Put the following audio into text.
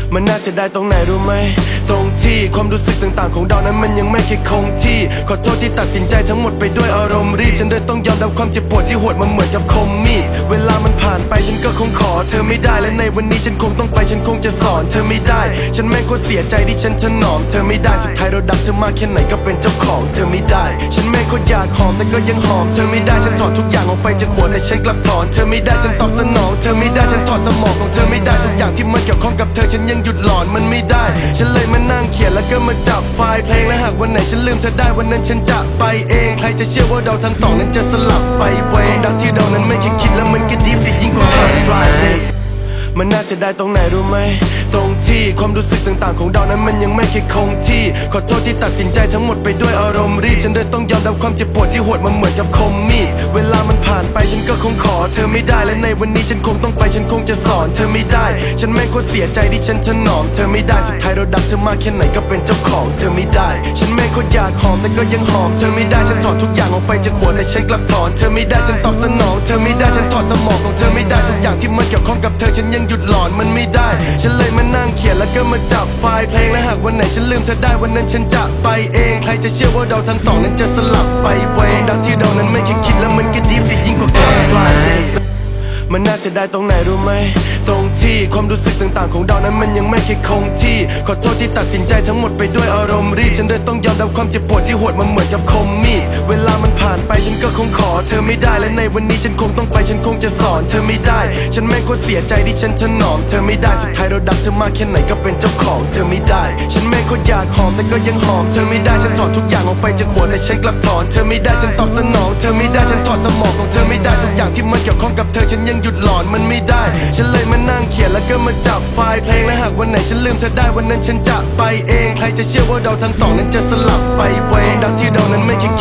มันน่าเสียดายตรงไหนรู้ไหมตรงที่ความรู้สึกต่างๆของเรานั้นมันยังไม่เคยคงที่ขอโทษที่ตัดสินใจทั้งหมดไปด้วยอารมณ์รีบฉันเลยต้องยอมรับความเจ็บปวดที่โหดมาเหมือนกับคมมีดเวลามันผ่านไปฉันก็คงขอเธอไม่ได้และในวันนี้ฉันคงต้องไปฉันคงจะสอนเธอไม่ได้ฉันแม่งก็เสียใจที่ฉันถนอมเธอไม่ได้สุดท้ายเราดักเธอมากแค่ไหนก็เป็นเจ้าของเธอไม่ได้ฉันแม่งก็อยากหอมแต่ก็ยังหอมเธอไม่ได้ฉันถอดทุกอย่างออกไปจากหัวแต่ฉันกลับถอนเธอไม่ได้ฉันตอบสนองเธอไม่ได้ฉันถอดสมองของเธอไม่ได้ทุกอย่างที่มันเกี่ยวข้องกับเธอฉันยังหยุดหลอนมันไม่ได้ฉันเลยมานั่งเขียนแล้วก็มาจับไฟล์เพลงและหากวันไหนฉันลืมเธอได้วันนั้นฉันจะไปเองใครจะเชื่อว่าเราทั้งสองนั้นจะสลับไปเวดังที่เรานั้นไม่เคยคิดแล้วมันก็ดีสิยิ่งกว่า Hard Drive มันน่าเสียดายตรงไหนรู้ไหมตรงที่ความรู้สึกต่างๆของเรานั้นมันยังไม่เคยคงที่ขอโทษที่ตัดสินใจทั้งหมดไปด้วยอารมณ์รีบฉันเลยต้องยอมรับความเจ็บปวดที่โหดมาเหมือนกับคมมีดเวลามันผ่านไปฉันก็คงขอเธอไม่ได้และในวันนี้ฉันคงต้องไปฉันคงจะสอนเธอไม่ได้ฉันแม่งก็เสียใจที่ฉันถนอมเธอไม่ได้สุดท้ายเราดักเธอมากแค่ไหนก็เป็นเจ้าของเธอไม่ได้ฉันแม่งก็อยากหอมแต่ก็ยังหอมเธอไม่ได้ฉันถอดทุกอย่างออกไปจากหัวแต่ฉันกลับถอนเธอไม่ได้ฉันตอบสนองเธอไม่ได้ฉันถอดสมองของเธอไม่ได้ทุกอย่างที่มันเกี่ยวข้องกับเธอฉันยังหยุดหลอนมันไม่ได้ฉันเลยมานั่งเขียนแล้วก็มาจับไฟล์เพลงและหากวันไหนฉันลืมเธอได้วันนั้นฉันจะไปเองใครจะเชื่อว่าเราทั้งสองนั้นจะสลับไปเวดังที่เรานั้นไม่เคยคิดแล้วมันก็ดีสิยิ่งกว่า Hard Drive มันน่าเสียดายตรงไหนรู้ไหมตรงที่ความรู้สึกต่างๆของเรานั้นมันยังไม่เคยคงที่ขอโทษที่ตัดสินใจทั้งหมดไปด้วยอารมณ์รีบฉันเลยต้องยอมรับความเจ็บปวดที่โหดมาเหมือนกับคมมีดเวลามันผ่านไปฉันก็คงขอเธอไม่ได้และในวันนี้ฉันคงต้องไปฉันคงจะสอนเธอไม่ได้ฉันแม่งก็เสียใจที่ฉันถนอมเธอไม่ได้สุดท้ายเราดักเธอมากแค่ไหนก็เป็นเจ้าของเธอไม่ได้ฉันแม่งก็อยากหอมแต่ก็ยังหอมเธอไม่ได้ฉันถอดทุกอย่างออกไปจากหัวแต่ฉันกลับถอนเธอไม่ได้ฉันตอบสนองเธอไม่ได้ฉันถอดสมองของเธอไม่ได้ทุกอย่างที่มันเกี่ยวข้องกับเธอฉันยังหยุดหลอนมันไม่ได้ฉันเลยมานั่งเขียนแล้วก็มาจับไฟล์เพลงและหากวันไหนฉันลืมเธอได้วันนั้นฉันจะไปเองใครจะเชื่อว่าเราทั้งสองนั้นจะสลับไปเวดังที่เรานั้นไม่เคย